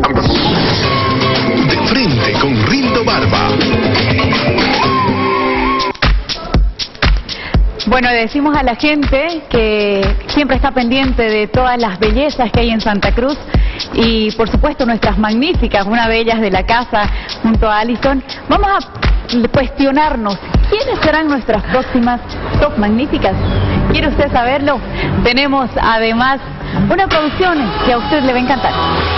De frente con Rildo Barba. Bueno, decimos a la gente que siempre está pendiente de todas las bellezas que hay en Santa Cruz y por supuesto nuestras magníficas, una de ellas de la casa junto a Alison. Vamos a cuestionarnos, ¿quiénes serán nuestras próximas top magníficas? ¿Quiere usted saberlo? Tenemos además una producción que a usted le va a encantar.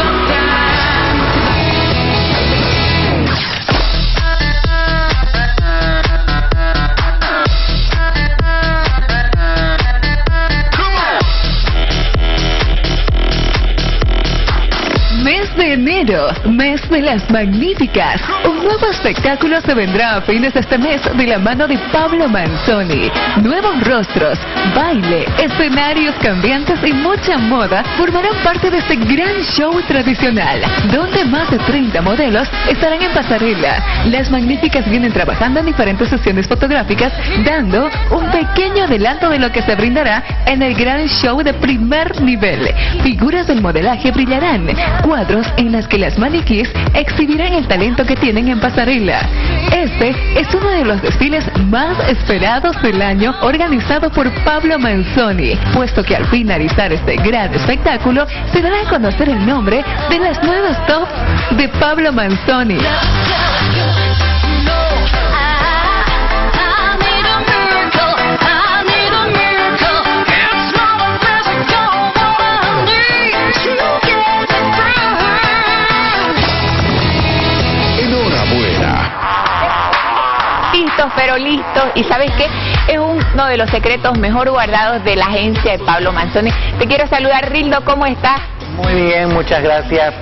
Mes de enero, mes de las magníficas. Un nuevo espectáculo se vendrá a fines de este mes de la mano de Pablo Manzoni. Nuevos rostros, baile, escenarios cambiantes y mucha moda formarán parte de este gran show tradicional, donde más de 30 modelos estarán en pasarela. Las magníficas vienen trabajando en diferentes sesiones fotográficas, dando un pequeño adelanto de lo que se brindará en el gran show de primer nivel. Figuras del modelaje brillarán, cuadros en las que las maniquís exhibirán el talento que tienen en pasarela. Este es uno de los desfiles más esperados del año, organizado por Pablo Manzoni, puesto que al finalizar este gran espectáculo se dará a conocer el nombre de las nuevas tops de Pablo Manzoni. Pero listo, y ¿sabes qué? Es uno de los secretos mejor guardados de la agencia de Pablo Manzoni. Te quiero saludar, Rildo, ¿cómo estás? Muy bien, muchas gracias.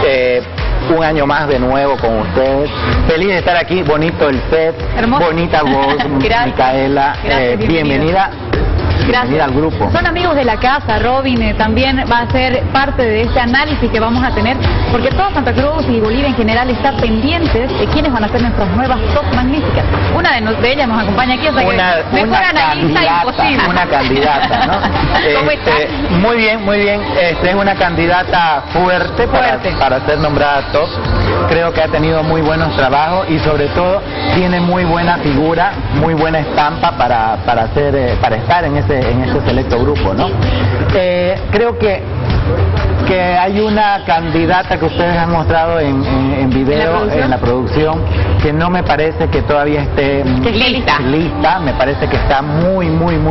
Un año más de nuevo con ustedes. Feliz de estar aquí, bonito el set, hermoso. Bonita voz, Micaela. Bienvenida. Gracias al grupo. Son amigos de la casa. Robin también va a ser parte de este análisis que vamos a tener, porque toda Santa Cruz y Bolivia en general está pendientes de quiénes van a ser nuestras nuevas top magníficas. Una de ellas nos acompaña aquí, o sea que mejor analista imposible. Una candidata, ¿no? ¿Cómo estás? Muy bien, muy bien. Es una candidata fuerte para ser nombrada top. Creo que ha tenido muy buenos trabajos y sobre todo tiene muy buena figura, muy buena estampa para estar en ese selecto grupo, ¿no? Creo que hay una candidata que ustedes han mostrado en video, en la producción, que no me parece que todavía esté lista. Me parece que está muy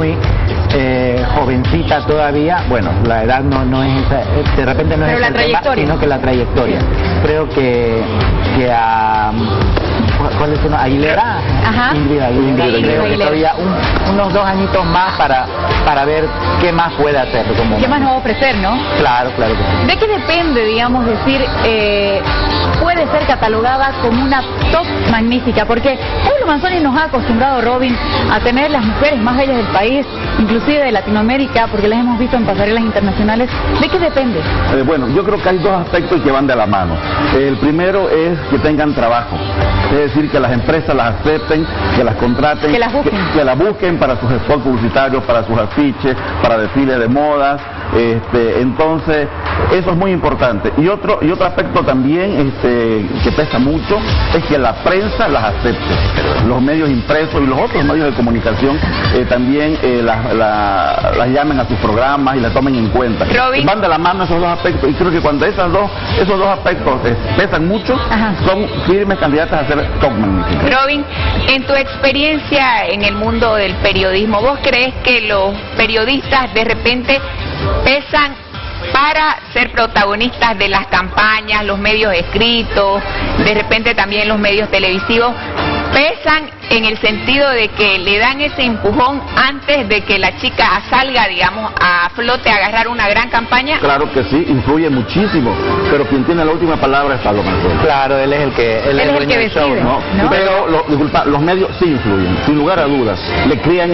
jovencita todavía. Bueno, la edad no es esa, de repente no es el tema, sino que la trayectoria. Creo que a ¿cuál es una? Aguilera. Ajá. Ingrid Aguilera. Creo que todavía unos 2 añitos más para ver qué más puede hacer. ¿Qué más nos va a ofrecer, no? Claro que sí. ¿De qué depende, digamos, decir, puede ser catalogada como una top magnífica? Porque Pablo Manzoni nos ha acostumbrado, Robin, a tener las mujeres más bellas del país, inclusive de Latinoamérica, porque las hemos visto en pasarelas internacionales. ¿De qué depende? Bueno, yo creo que hay 2 aspectos que van de la mano. El primero es que tengan trabajo. Es decir, que las empresas las acepten, que las contraten, que las busquen para sus spots publicitarios, para sus afiches, para desfiles de modas. Entonces, eso es muy importante. Y otro aspecto también que pesa mucho es que la prensa las acepte. Los medios impresos y los otros medios de comunicación también las llamen a sus programas y las tomen en cuenta. Robin. Van de la mano esos 2 aspectos y creo que cuando esos dos aspectos pesan mucho, son firmes candidatas a ser top magníficas. Robin, en tu experiencia en el mundo del periodismo, ¿vos crees que los periodistas de repente pesan para ser protagonistas de las campañas, los medios escritos, de repente también los medios televisivos? ¿Pesan en el sentido de que le dan ese empujón antes de que la chica salga, digamos, a flote a agarrar una gran campaña? Claro que sí, influye muchísimo, pero quien tiene la última palabra es Pablo Manzoni. Claro, él es el que decide, show, ¿no? Pero los medios sí influyen, sin lugar a dudas. Le crean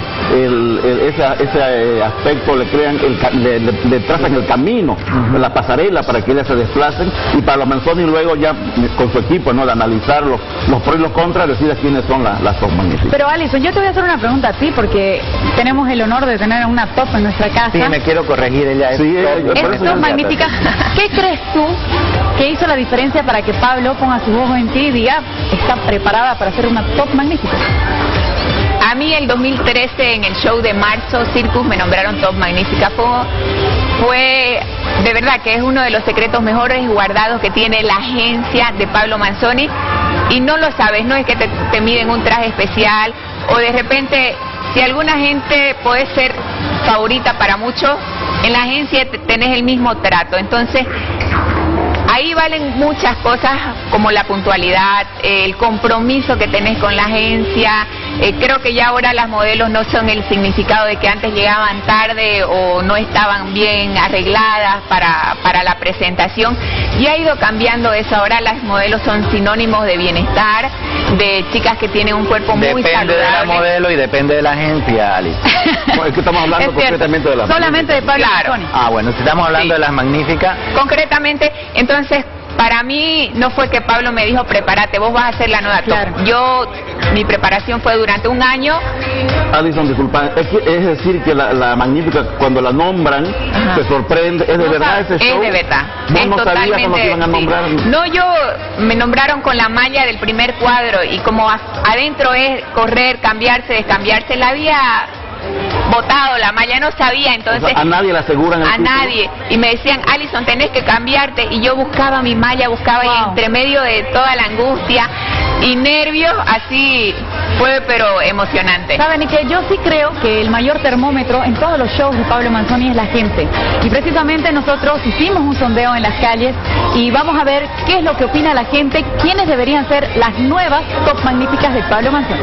ese aspecto, le trazan el camino, la pasarela para que ellas se desplacen, y Pablo Manzoni luego ya con su equipo, ¿no?, de analizar los pros y los contras, decide quiénes son las top magníficas. Pero Alison, yo te voy a hacer una pregunta a ti, porque tenemos el honor de tener una top en nuestra casa. Sí, me quiero corregir, ella es sí, top magnífica. ¿Qué crees tú ¿Qué hizo la diferencia para que Pablo ponga sus ojos en ti y diga, está preparada para ser una top magnífica? A mí el 2013 en el show de marzo Circus me nombraron top magnífica. Fue de verdad que es uno de los secretos mejores guardados que tiene la agencia de Pablo Manzoni, y no lo sabes, no es que te miden un traje especial o de repente, si alguna gente puede ser favorita para muchos, en la agencia tenés el mismo trato. Entonces ahí valen muchas cosas como la puntualidad, el compromiso que tenés con la agencia. Creo que ya ahora las modelos no son el significado de que antes llegaban tarde o no estaban bien arregladas para la presentación. Y ha ido cambiando eso. Ahora las modelos son sinónimos de bienestar, de chicas que tienen un cuerpo muy saludable. Depende de la modelo y depende de la agencia, Alice. No, es que estamos hablando concretamente de la solamente de Pablo Manzoni. Bueno, si estamos hablando de las magníficas. Concretamente, entonces, para mí no fue que Pablo me dijo, prepárate, vos vas a ser la nueva top. Mi preparación fue durante un año. Alison, disculpa, es decir que la magnífica, cuando la nombran, se sorprende, ¿es de verdad ese show? Es de verdad. ¿Vos no sabías cuando te iban a nombrar? No, me nombraron con la malla del primer cuadro, y como adentro es correr, cambiarse, descambiarse, la había botado la malla, no sabía, entonces... O sea, ¿a nadie le aseguran el título? Nadie, y me decían, Alison, tenés que cambiarte, y yo buscaba mi malla, buscaba y entre medio de toda la angustia y nervios, así fue, pero emocionante. Saben, y que yo sí creo que el mayor termómetro en todos los shows de Pablo Manzoni es la gente, y precisamente nosotros hicimos un sondeo en las calles y vamos a ver qué es lo que opina la gente, quiénes deberían ser las nuevas top magníficas de Pablo Manzoni.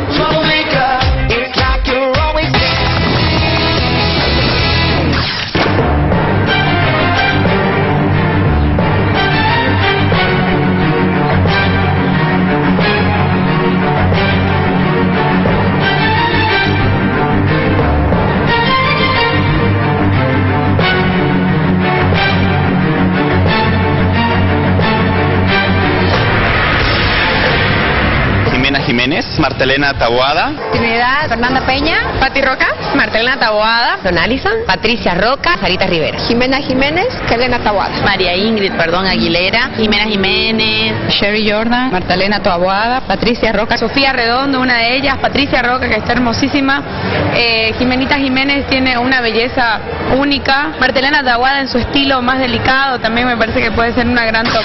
Jiménez, Martelena Taboada, Trinidad Fernanda Peña, Pati Roca, Martelena Taboada, Don Alison, Patricia Roca, Sarita Rivera, Jimena Jiménez, Helena Taboada, María Ingrid, Aguilera, Jimena Jiménez, Sherry Jordan, Martelena Taboada, Patricia Roca, Sofía Redondo, una de ellas, Patricia Roca, que está hermosísima, Jimenita Jiménez tiene una belleza única, Martelena Taboada en su estilo más delicado, también me parece que puede ser una gran top.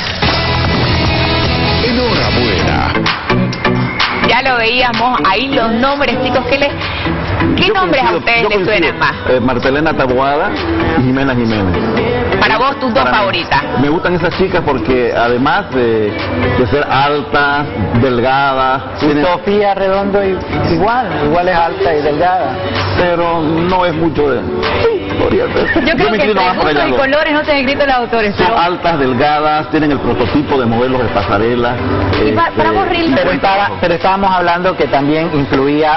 Enhorabuena. Ya lo veíamos, ahí los nombres, chicos, ¿qué nombres a ustedes les suenan más? Martelena Taboada y Jimena Jiménez. Para vos, tus dos favoritas. Me gustan esas chicas porque además de ser altas, delgadas... Sofía Redondo igual es alta y delgada. Pero no es mucho de... Yo creo que entre gustos y colores no te escrito los autores. Son altas, delgadas, tienen el prototipo de modelos de pasarela. Y para vos, Rildo, pero estábamos hablando que también influía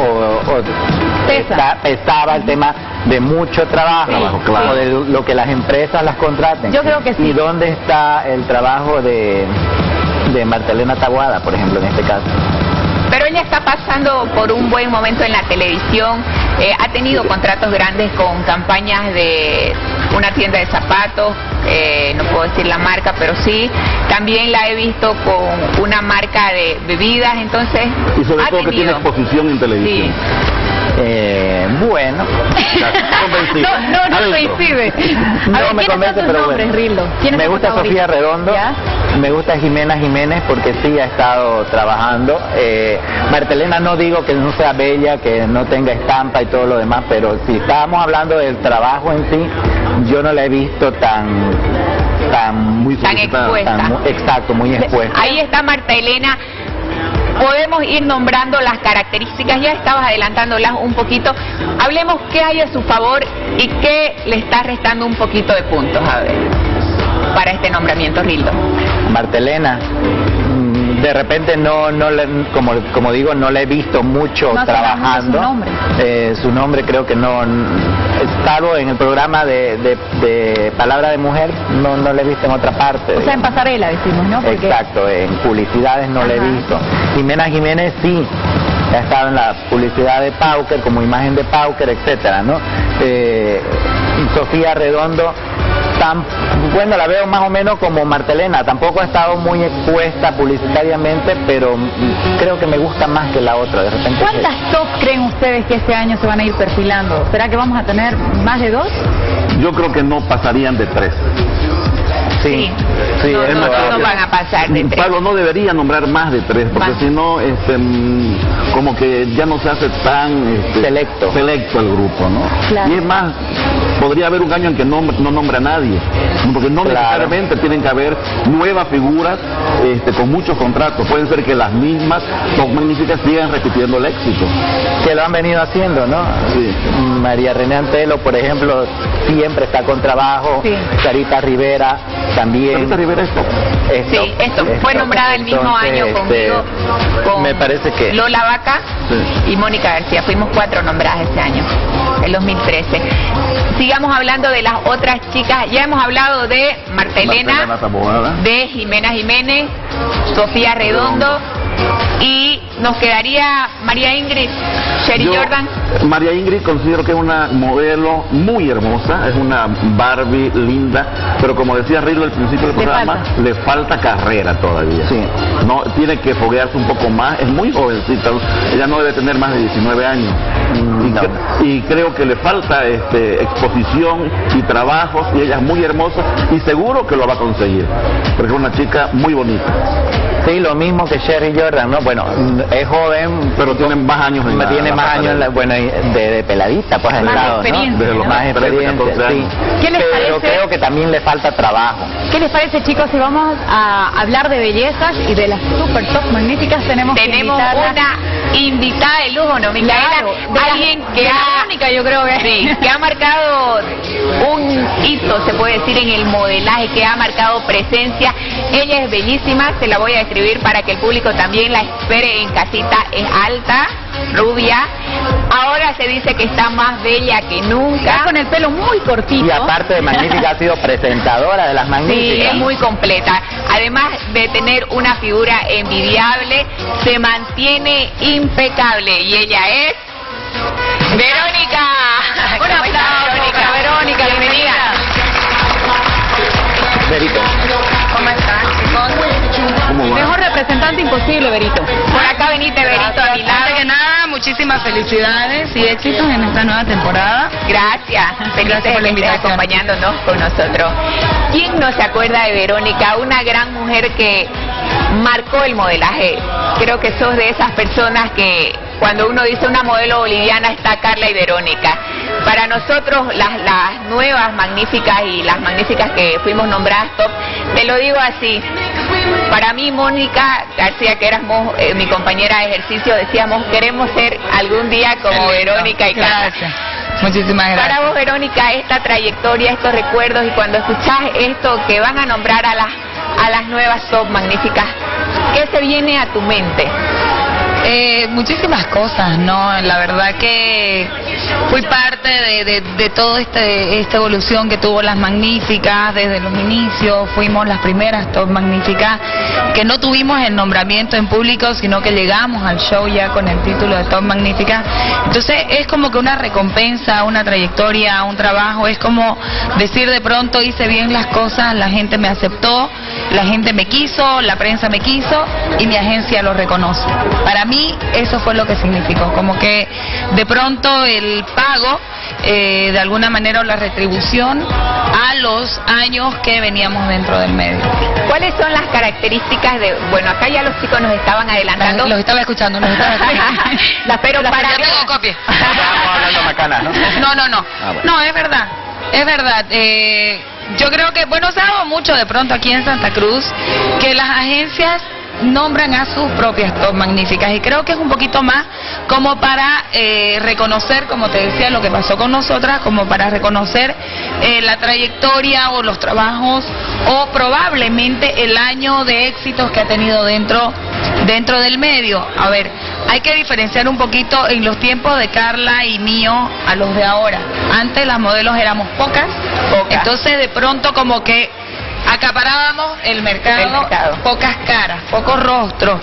pesaba el tema de mucho trabajo, claro. O de lo que las empresas las contraten. Yo creo que sí. ¿Y dónde está el trabajo de Martelena Taboada, por ejemplo, en este caso? Pero ella está pasando por un buen momento en la televisión, ha tenido contratos grandes con campañas de una tienda de zapatos, no puedo decir la marca, pero sí, también la he visto con una marca de bebidas, entonces... Y sobre todo que tiene exposición en televisión. Sí. Bueno. No coincide. No me convence, pero bueno. Me gusta Sofía Redondo, me gusta Jimena Jiménez porque sí ha estado trabajando. Martelena no digo que no sea bella, que no tenga estampa y todo lo demás, pero si estábamos hablando del trabajo en sí, yo no la he visto tan expuesta. Exacto, muy expuesta. Ahí está Martelena. Podemos ir nombrando las características, ya estabas adelantándolas un poquito. Hablemos qué hay a su favor y qué le está restando un poquito de puntos, a ver, para este nombramiento, Rildo. Martelena, de repente como digo, no le he visto mucho trabajando. Su nombre creo que no, salvo en el programa de Palabra de Mujer, no le he visto en otra parte. O sea, en pasarela decimos, ¿no? Porque... Exacto, en publicidades no le he visto. Jimena Jiménez sí, ha estado en la publicidad de Pauker, como imagen de Pauker, etcétera, ¿no? Sofía Redondo Bueno, la veo más o menos como Martelena, tampoco ha estado muy expuesta publicitariamente, pero creo que me gusta más que la otra. De repente. ¿Cuántas top creen ustedes que este año se van a ir perfilando? ¿Será que vamos a tener más de 2? Yo creo que no pasarían de 3. Sí, no van a pasar de 3. Pablo no debería nombrar más de 3, porque si no, como que ya no se hace tan selecto el grupo, ¿no? Claro. Y es más, podría haber un año en que no nombra a nadie, porque no necesariamente tienen que haber nuevas figuras con muchos contratos. Pueden ser que las mismas top magníficas sigan repitiendo el éxito. Que lo han venido haciendo, ¿no? Sí. María René Antelo, por ejemplo, siempre está con trabajo. Sí. Sarita Rivera también. Sarita Rivera Sí, esto fue nombrada el mismo año conmigo, con me parece que Lola Vaca y Mónica García. Fuimos 4 nombradas este año, el 2013. Sigamos hablando de las otras chicas. Ya hemos hablado de Martelena, de Jimena Jiménez, Sofía Redondo, y nos quedaría María Ingrid, Sherry Jordan. María Ingrid considero que es una modelo muy hermosa, es una Barbie linda, pero como decía Rilo al principio del programa, le falta carrera todavía. Sí. No, tiene que foguearse un poco más, es muy jovencita, ella no debe tener más de 19 años. Y creo que le falta exposición y trabajos, y ella es muy hermosa y seguro que lo va a conseguir, porque es una chica muy bonita. Sí, lo mismo que Sherry Jordan, ¿no? Bueno, es joven, pero tiene más años en tiene más años, bueno, de peladita, pues al lado, ¿no? Desde los más experiencia, sí. ¿Qué les parece? Pero creo que también le falta trabajo. ¿Qué les parece, chicos, si vamos a hablar de bellezas y de las super top magníficas? Tenemos una invitada de lujo, ¿no, Micaela? Alguien que yo creo que que ha marcado un hito, se puede decir, en el modelaje, que ha marcado presencia. Ella es bellísima, se la voy a describir para que el público también la espere en casita. Es alta, rubia, ahora se dice que está más bella que nunca. Está con el pelo muy cortito. Y aparte de magnífica, ha sido presentadora de las magníficas. Sí, es muy completa. Además de tener una figura envidiable, se mantiene impecable, y ella es Verónica. Un aplauso, Verónica, bienvenida. Verito. ¿Cómo están, chicos? Mejor representante imposible, Verito. Por acá venite, Verito, a mi lado. Antes que nada, muchísimas felicidades y éxitos en esta nueva temporada. Gracias. Felices por la invitación, acompañándonos con nosotros. ¿Quién no se acuerda de Verónica? Una gran mujer que marcó el modelaje. Creo que sos de esas personas que cuando uno dice una modelo boliviana está Carla y Verónica. Para nosotros, las nuevas magníficas y las magníficas que fuimos nombradas top, te lo digo así. Para mí, Mónica García, que éramos mi compañera de ejercicio, decíamos, queremos ser algún día como Verónica y Carla. Gracias. Muchísimas gracias. Para vos, Verónica, esta trayectoria, estos recuerdos, y cuando escuchás esto, que van a nombrar a las nuevas top magníficas, ¿qué se viene a tu mente? Muchísimas cosas, ¿no? La verdad que fui parte de toda esta evolución que tuvo las magníficas desde los inicios. Fuimos las primeras top magníficas que no tuvimos el nombramiento en público, sino que llegamos al show ya con el título de top magnífica. Entonces es como que una recompensa, una trayectoria, un trabajo. Es como decir, de pronto hice bien las cosas, la gente me aceptó, la gente me quiso, la prensa me quiso y mi agencia lo reconoce. Para mí eso fue lo que significó, como que de pronto el pago, de alguna manera, o la retribución a los años que veníamos dentro del medio. ¿Cuáles son las características de, bueno, acá ya los chicos nos estaban adelantando? Los estaba escuchando, pero para yo tengo copia. Estamos hablando macana, ¿no? No. No, es verdad. Es verdad. Yo creo que, bueno, se ha dado mucho de pronto aquí en Santa Cruz que las agencias nombran a sus propias top magníficas, y creo que es un poquito más como para reconocer, como te decía, lo que pasó con nosotras, como para reconocer la trayectoria o los trabajos o probablemente el año de éxitos que ha tenido dentro del medio. A ver, hay que diferenciar un poquito en los tiempos de Carla y mío a los de ahora. Antes las modelos éramos pocas. Entonces de pronto como que acaparábamos el mercado, pocas caras, pocos rostros,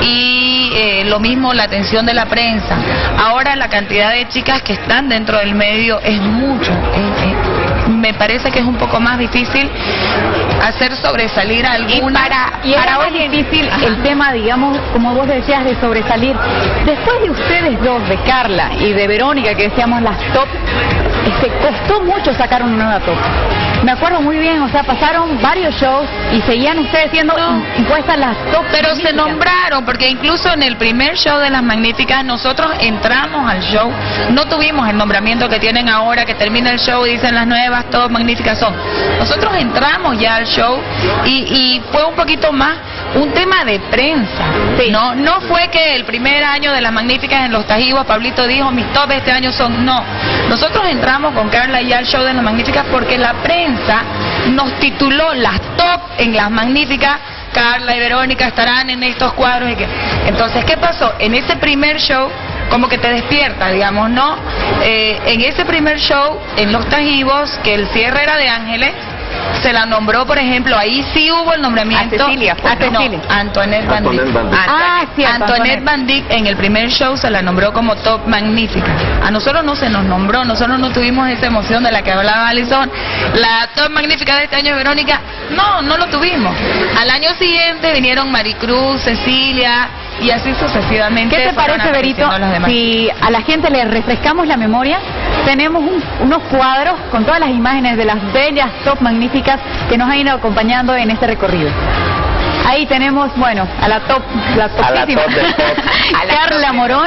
y lo mismo la atención de la prensa. Ahora la cantidad de chicas que están dentro del medio es mucho, me parece que es un poco más difícil hacer sobresalir a alguna. Y para hoy es difícil el tema, digamos, como vos decías, de sobresalir. Después de ustedes dos, de Carla y de Verónica, que decíamos las top, costó mucho sacar una nueva top. Me acuerdo muy bien, o sea, pasaron varios shows y seguían ustedes siendo impuestas las top. Pero se nombraron, porque incluso en el primer show de las Magníficas, nosotros entramos al show, no tuvimos el nombramiento que tienen ahora, que termina el show y dicen las nuevas top Magníficas son. Nosotros entramos ya al show y fue un poquito más un tema de prensa. Sí. No fue que el primer año de las Magníficas en los Tajivos, Pablito dijo, mis top este año son, no. Nosotros entramos con Carla ya al show de las Magníficas porque la prensa nos tituló las top en las Magníficas. Carla y Verónica estarán en estos cuadros. Entonces, ¿qué pasó? En ese primer show, como que te despierta, digamos, ¿no? En ese primer show, en los Tajivos, que el cierre era de Ángeles, se la nombró, por ejemplo, ahí sí hubo el nombramiento. A Cecilia. Antoinette Van Dyck. Antoinette Van Dyck en el primer show se la nombró como top magnífica. A nosotros no se nos nombró, nosotros no tuvimos esa emoción de la que hablaba Alison. La top magnífica de este año es Verónica. No lo tuvimos. Al año siguiente vinieron Maricruz, Cecilia, y así sucesivamente. ¿Qué te parece, Berito, si a la gente le refrescamos la memoria? Tenemos unos cuadros con todas las imágenes de las bellas top magníficas que nos han ido acompañando en este recorrido. Ahí tenemos, bueno, a la topísima Carla Morón.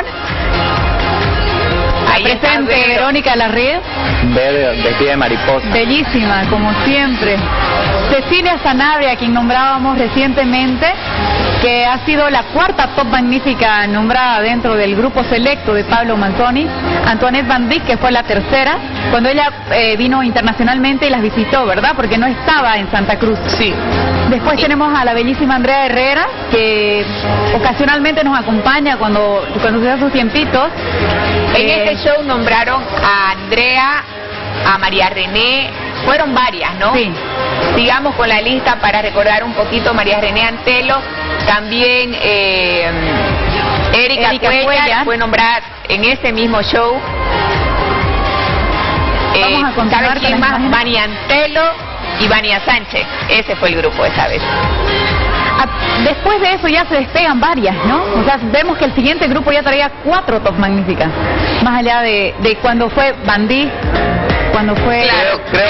Ahí presente Verónica Larrié, vestida de mariposa. Bellísima, como siempre. Cecilia Sanabria, quien nombrábamos recientemente, que ha sido la cuarta top magnífica nombrada dentro del grupo selecto de Pablo Manzoni. Antoinette Van Dyck, que fue la tercera, cuando ella vino internacionalmente y las visitó, ¿verdad? Porque no estaba en Santa Cruz. Sí. Después tenemos a la bellísima Andrea Herrera, que ocasionalmente nos acompaña cuando se da sus tiempitos. En este show nombraron a Andrea, a María René, fueron varias, ¿no? Sí. Sigamos con la lista para recordar un poquito. María René Antelo, también Erika Cuellar fue nombrada en ese mismo show. Vamos a continuar. ¿Sabes quién más? Vania Antelo y Vania Sánchez. Ese fue el grupo esa vez. Después de eso ya se despegan varias, ¿no? O sea, vemos que el siguiente grupo ya traía 4 top magníficas. Más allá de cuando fue Bandí, cuando fue... Claro, creo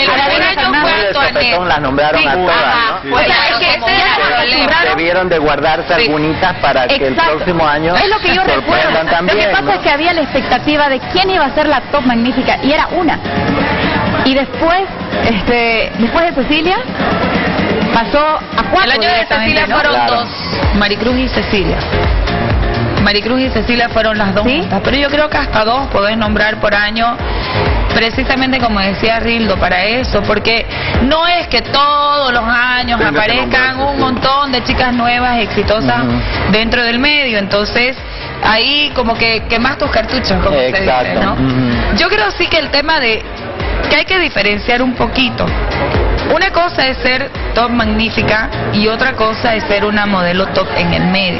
que las nombraron a todas, ¿no? O sea, es que debieron de guardarse algunitas para que el próximo año es lo que yo recuerdo. También, lo que pasa es que había la expectativa de quién iba a ser la top magnífica y era una. Y después de Cecilia pasó a 4. El año de Cecilia, ¿no? Fueron 2, Maricruz y Cecilia. Maricruz y Cecilia fueron las 2. ¿Sí? Pero yo creo que hasta 2 podés nombrar por año, precisamente como decía Rildo, para eso, porque no es que todos los años aparezcan un montón de chicas nuevas, exitosas dentro del medio. Entonces ahí como que quemás tus cartuchos, como se dice, ¿no? Yo creo sí que el tema de que hay que diferenciar un poquito. Una cosa es ser top magnífica y otra cosa es ser una modelo top en el medio.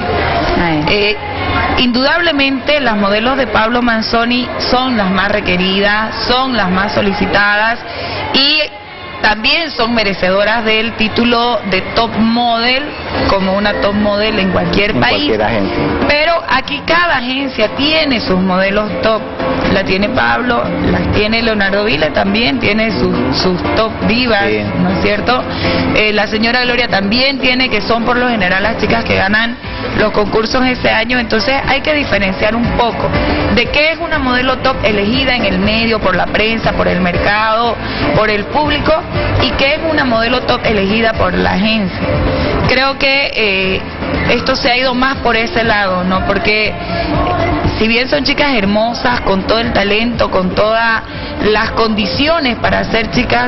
Indudablemente las modelos de Pablo Manzoni son las más requeridas, son las más solicitadas y también son merecedoras del título de top model, como una top model en cualquier país. Pero aquí cada agencia tiene sus modelos top. La tiene Pablo, las tiene Leonardo Vila, también tiene sus top divas, ¿no es cierto? La señora Gloria también tiene, que son por lo general las chicas que ganan los concursos ese año. Entonces hay que diferenciar un poco de qué es una modelo top elegida en el medio, por la prensa, por el mercado, por el público, y qué es una modelo top elegida por la agencia. Creo que esto se ha ido más por ese lado, ¿no? Porque si bien son chicas hermosas, con todo el talento, con todas las condiciones para ser chicas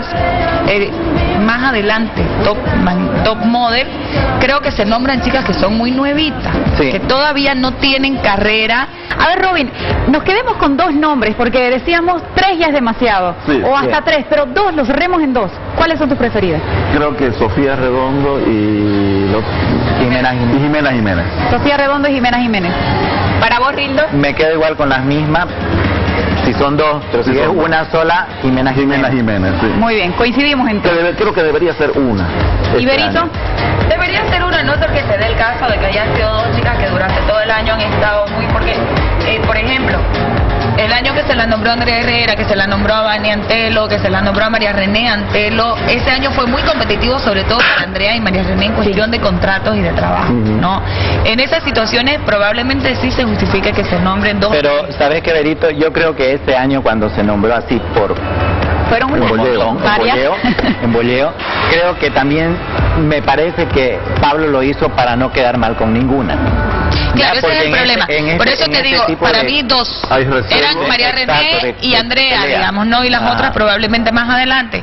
más adelante, top model, creo que se nombran chicas que son muy nuevitas, que todavía no tienen carrera. A ver, Robin, nos quedemos con 2 nombres, porque decíamos 3 ya es demasiado, o hasta 3, pero 2, los cerremos en 2. ¿Cuáles son tus preferidas? Creo que Sofía Redondo y Jimena Jiménez. Sofía Redondo y Jimena Jiménez. ¿Para vos, Rildo? Me quedo igual con las mismas. Si son dos, pero si es una sola, Jimena Jiménez. Sí. Muy bien, coincidimos entonces. Creo que debería ser una. ¿Y Berito? Debería ser una, no porque se dé el caso de que hayan sido dos chicas que durante todo el año han estado muy... Porque, por ejemplo, el año que se la nombró Andrea Herrera, que se la nombró a Vania Antelo, que se la nombró a María René Antelo, ese año fue muy competitivo, sobre todo para Andrea y María René en cuestión de contratos y de trabajo, ¿no? En esas situaciones probablemente sí se justifique que se nombren dos. Pero, ¿sabes qué, Berito? Yo creo que este año cuando se nombró así fueron un montón, en boleo, creo que también me parece que Pablo lo hizo para no quedar mal con ninguna. Claro, ese es el problema. Por eso te digo, para mí dos eran María René y Andrea, digamos, ¿no? Y las otras probablemente más adelante.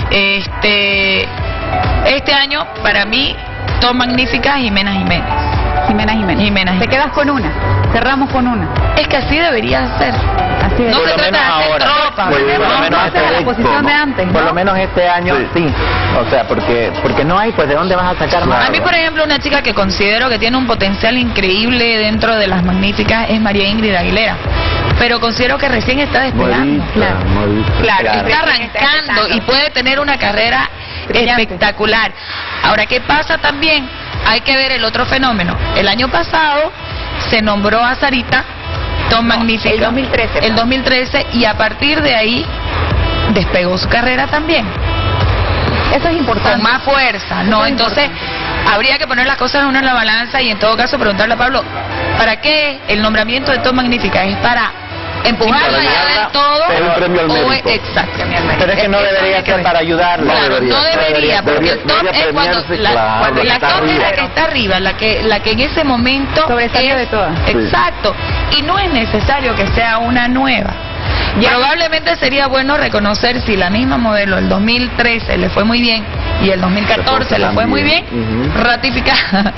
Este año, para mí, dos magníficas, Jimena Jiménez. Jimena Jiménez. Te quedas con una. Cerramos con una. Es que así debería ser. Así no se trata de hacer tropa. La posición de antes, ¿no? Por lo menos este año sí. O sea, porque no hay, pues ¿de dónde vas a sacar más? A mí, por ejemplo, una chica que considero que tiene un potencial increíble dentro de las magníficas es María Ingrid Aguilera. Pero considero que recién está despegando. Claro, está arrancando y puede tener una carrera espectacular. Ahora, ¿qué pasa también? Hay que ver el otro fenómeno. El año pasado se nombró a Sarita Top Magnífica. El 2013. Y a partir de ahí despegó su carrera también. Eso es importante. Con más fuerza, ¿no? Entonces, habría que poner las cosas en la balanza y en todo caso preguntarle a Pablo, ¿para qué el nombramiento de Top Magnífica? ¿Es para empujarla y dar todo? Es un premio al mérito. Exacto. Pero es que no debería ser para ayudarla. Claro, no debería, porque el top es cuando la top es la que está arriba, la que en ese momento sobresalió de todas. Exacto. Y no es necesario que sea una nueva. Probablemente sería bueno reconocer si la misma modelo el 2013 le fue muy bien y el 2014 le fue muy bien, ratificar.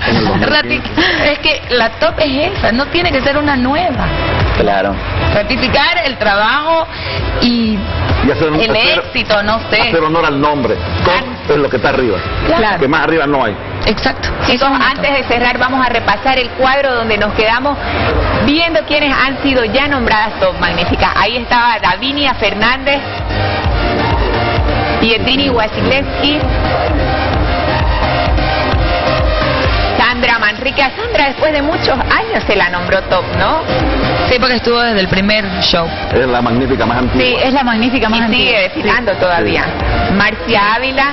Es que la top es esa, no tiene que ser una nueva. Claro. Ratificar el trabajo y el éxito, no sé. Hacer honor al nombre. Top es lo que está arriba. Claro. Que más arriba no hay. Exacto. Chicos, antes de cerrar vamos a repasar el cuadro donde nos quedamos viendo quiénes han sido ya nombradas Top Magníficas. Ahí estaba Davinia Fernández, Pietrini Wasilewski, Sandra Manrique. A Sandra después de muchos años se la nombró Top, ¿no? Sí, porque estuvo desde el primer show. Es la magnífica más antigua. Sí, es la magnífica más antigua. Y sigue desfilando todavía. Marcia Ávila,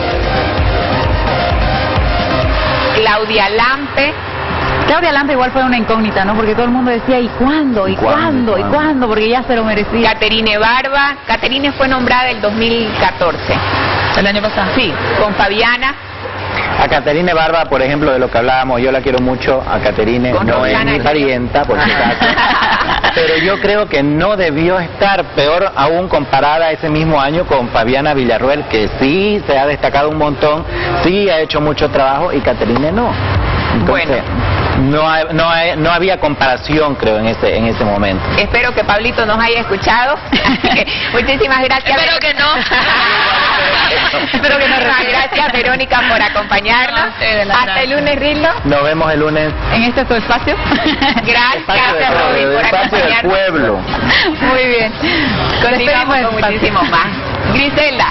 Claudia Lampe. Claudia Lampe igual fue una incógnita, ¿no? Porque todo el mundo decía, ¿y cuándo? ¿Y cuándo? ¿Y cuándo? Porque ya se lo merecía. Caterine Barba. Caterine fue nombrada el 2014. ¿El año pasado? Sí, con Fabiana. A Caterine Barba, por ejemplo, de lo que hablábamos, yo la quiero mucho. A Caterine no es mi parienta, por si acaso. Pero yo creo que no debió estar, peor aún comparada a ese mismo año con Fabiana Villarruel, que sí se ha destacado un montón, sí ha hecho mucho trabajo, y Caterine no. Entonces, no había comparación, creo, en ese momento. Espero que Pablito nos haya escuchado. Muchísimas gracias. Espero que no. Espero que no. Gracias, Verónica, por acompañarnos. Hasta el lunes, Rillo. Nos vemos el lunes. En este tu espacio. Gracias, Robin, por acompañarnos. Del pueblo. Muy bien. Continuamos con muchísimo más. Grisela.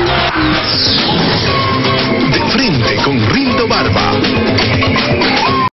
De frente con Rildo Barba.